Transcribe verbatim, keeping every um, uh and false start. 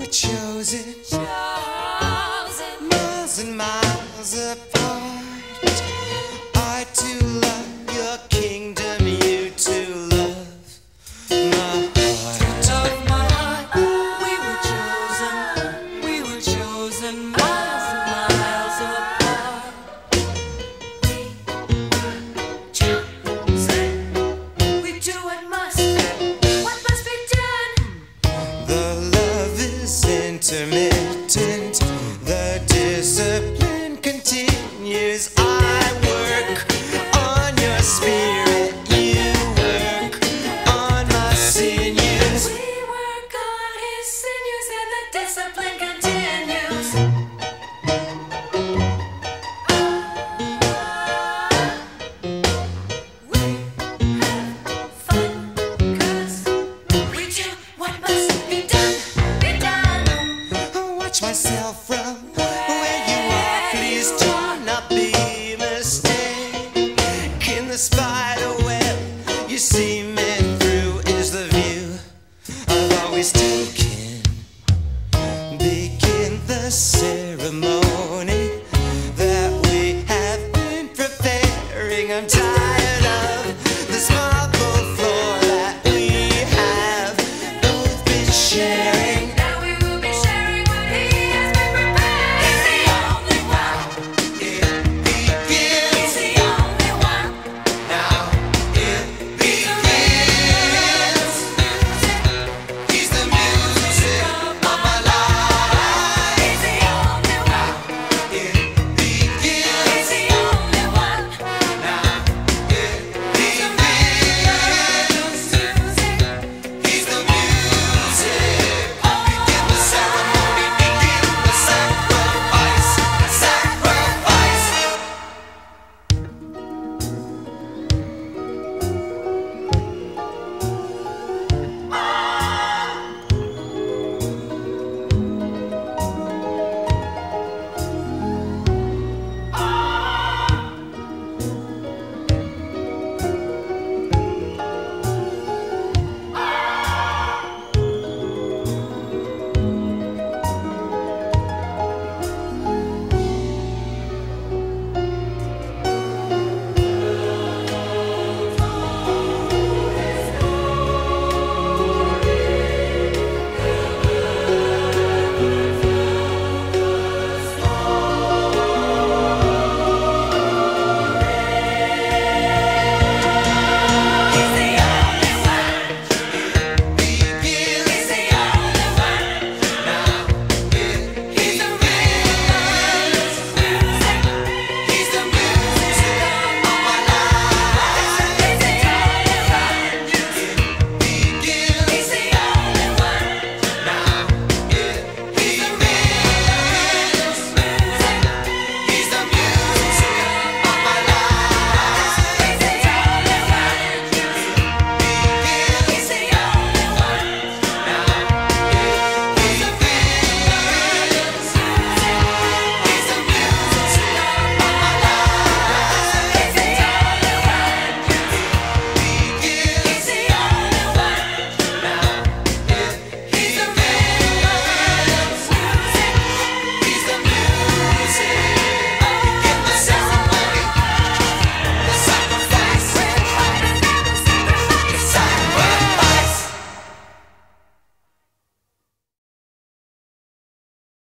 chosen, chosen, miles and miles apart. I to love your kingdom, you to love my heart. Love my heart. We were chosen, we were chosen miles and miles apart. We were chosen. We do what must, what must be done. The love is intermittent, the discipline continues. I work on your spirit, you work on my sinews. We work on his sinews and the discipline continues. We have fun 'cause we do what must be done, be done. I watch myself from where you are, please do not be mistaken. The spider web you see me through is the view I've always taken. Begin the ceremony that we have been preparing. I'm tired of this marble floor that we have both been sharing.